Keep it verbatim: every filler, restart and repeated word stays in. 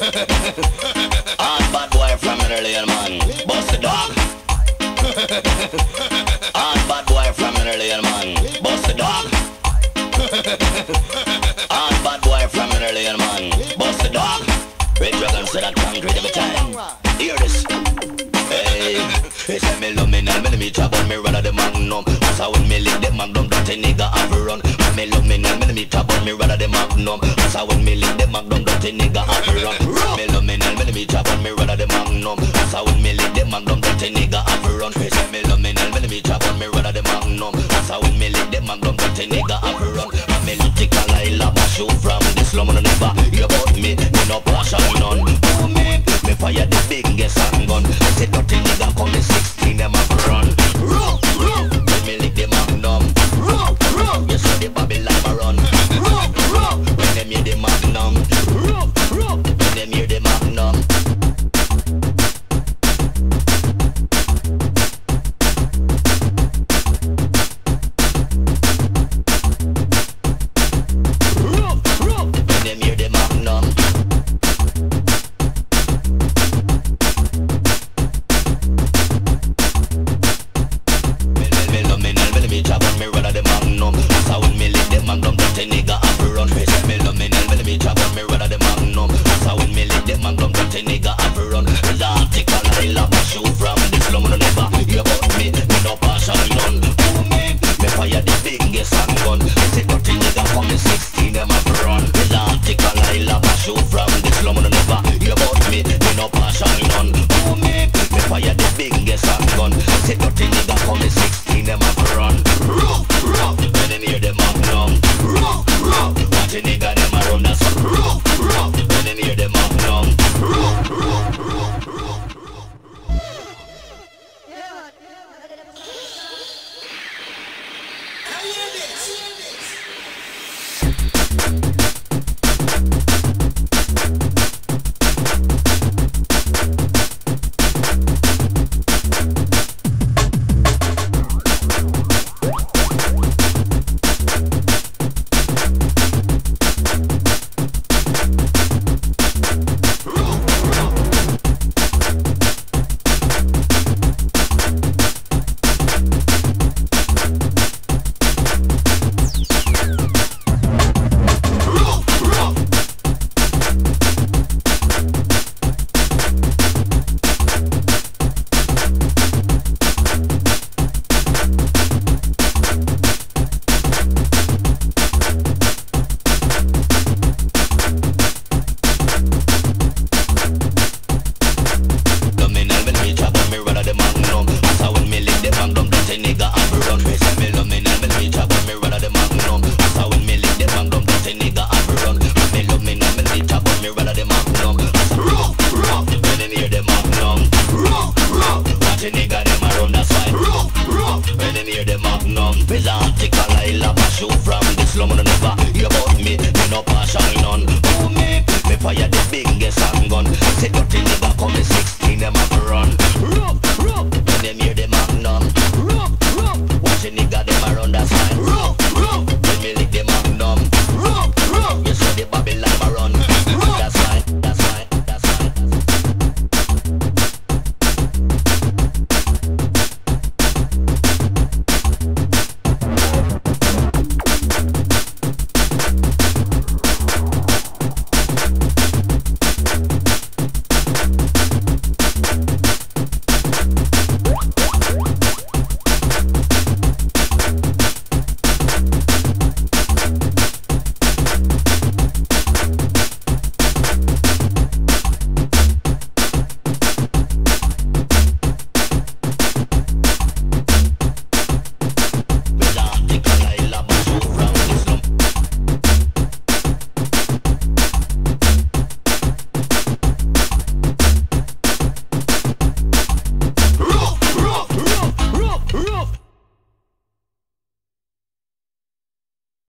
Hard bad boy from Netherlands, man. Bust the dog. Hard bad boy from Netherlands, man. Bust the dog. Hard bad boy from Netherlands, man. Bust the dog. Red Dragon said that concrete every time. Hear this. Hey, he said me love me now, me me chop on me rather the Magnum. That's how when me lick the Magnum, dirty nigga have to run. Me love me now, me me chop on me rather the Magnum. That's how when me lick the Magnum, dirty nigga have to run. Me love me now, me me chop on me rather the Magnum. That's how when me lick the Magnum, dirty nigga have to run. He said me love me now, me me chop on me rather the Magnum. That's how when me lick the Magnum, dirty nigga have to run. Me lick a lie, love a shoot from the slum and never hear about me. Me no partial none. Oh me, me fire the biggest handgun. Say dirty nigga come in sixteen, them have to run. Run, run. When me lick the Magnum. Run, run. You see the Babylon a run. Run, run. When them hear the Magnum. Run, run. When them hear the Magnum. Fire the biggest handgun. Say dirty nigga come and see